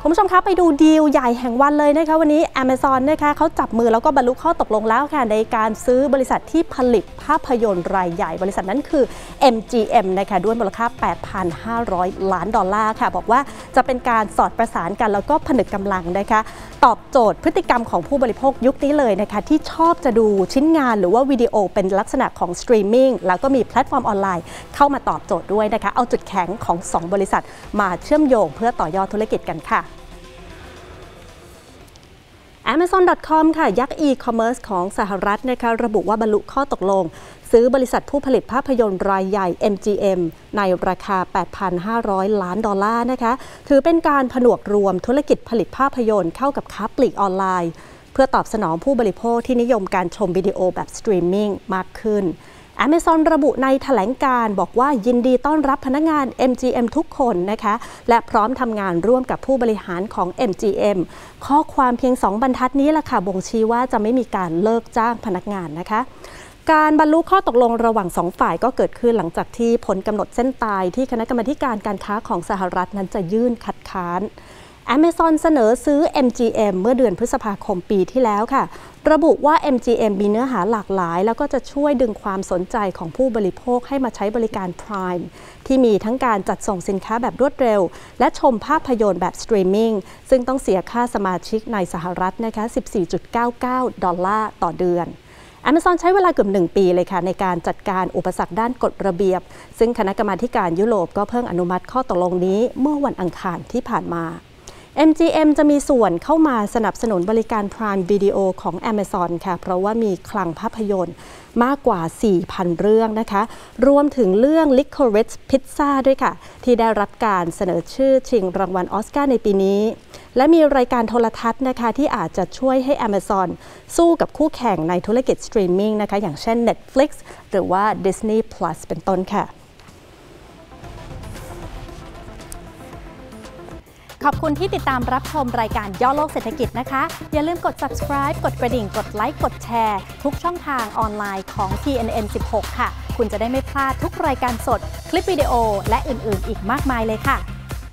คุณผู้ชมคะไปดูดีลใหญ่แห่งวันเลยนะคะวันนี้ Amazon นะคะเขาจับมือแล้วก็บรรลุข้อตกลงแล้วค่ะในการซื้อบริษัทที่ผลิตภาพยนตร์รายใหญ่บริษัทนั้นคือ MGM นะคะด้วยมูลค่า 8,500 ล้านดอลลาร์ค่ะบอกว่าจะเป็นการสอดประสานกันแล้วก็ผนึกกำลังนะคะตอบโจทย์พฤติกรรมของผู้บริโภคยุคนี้เลยนะคะที่ชอบจะดูชิ้นงานหรือว่าวิดีโอเป็นลักษณะของสตรีมมิ่งแล้วก็มีแพลตฟอร์มออนไลน์เข้ามาตอบโจทย์ด้วยนะคะเอาจุดแข็งของ2บริษัทมาเชื่อมโยงเพื่อต่อยอดธุรกิจกันค่ะAmazon.com ค่ะยักษ์ e-commerce ของสหรัฐนะคะระบุว่าบรรลุข้อตกลงซื้อบริษัทผู้ผลิตภาพยนตร์รายใหญ่ MGM ในราคา 8,500 ล้านดอลลาร์นะคะถือเป็นการผนวกรวมธุรกิจผลิตภาพยนตร์เข้ากับค้าปลีกออนไลน์เพื่อตอบสนองผู้บริโภคที่นิยมการชมวิดีโอแบบสตรีมมิ่งมากขึ้นAmazon ระบุในแถลงการบอกว่ายินดีต้อนรับพนักงาน MGM ทุกคนนะคะและพร้อมทำงานร่วมกับผู้บริหารของ MGM ข้อความเพียง2บรรทัดนี้แหละค่ะบ่งชี้ว่าจะไม่มีการเลิกจ้างพนักงานนะคะการบรรลุข้อตกลงระหว่าง2ฝ่ายก็เกิดขึ้นหลังจากที่ผลกำหนดเส้นตายที่คณะกรรมาการการค้าของสหรัฐนั้นจะยื่นคัดค้านAmazon เสนอซื้อ MGM เมื่อเดือนพฤษภาคมปีที่แล้วค่ะระบุว่า MGM มีเนื้อหาหลากหลายแล้วก็จะช่วยดึงความสนใจของผู้บริโภคให้มาใช้บริการ Prime ที่มีทั้งการจัดส่งสินค้าแบบรวดเร็วและชมภาพยนตร์แบบสตรีมมิ่งซึ่งต้องเสียค่าสมาชิกในสหรัฐนะคะ 14.99 ดอลลาร์ต่อเดือนAmazon ใช้เวลาเกือบ1 ปีเลยค่ะในการจัดการอุปสรรคด้านกฎระเบียบซึ่งคณะกรรมาการยุโรปก็เพิ่งอนุมัติข้อตกลงนี้เมื่อวันอังคารที่ผ่านมาMGM จะมีส่วนเข้ามาสนับสนุนบริการ Prime Video ของ Amazon ค่ะเพราะว่ามีคลังภาพยนตร์มากกว่า 4,000 เรื่องนะคะรวมถึงเรื่อง Licorice Pizza ด้วยค่ะที่ได้รับการเสนอชื่อชิงรางวัลออสการ์ในปีนี้และมีรายการโทรทัศน์นะคะที่อาจจะช่วยให้ Amazon สู้กับคู่แข่งในธุรกิจสตรีมมิ่งนะคะอย่างเช่น Netflix หรือว่า Disney Plus เป็นต้นค่ะขอบคุณที่ติดตามรับชมรายการย่อโลกเศรษฐกิจนะคะอย่าลืมกด subscribe กดกระดิ่งกดไลค์กดแชร์ทุกช่องทางออนไลน์ของ TNN 16 ค่ะคุณจะได้ไม่พลาดทุกรายการสดคลิปวิดีโอและอื่นๆอีกมากมายเลยค่ะ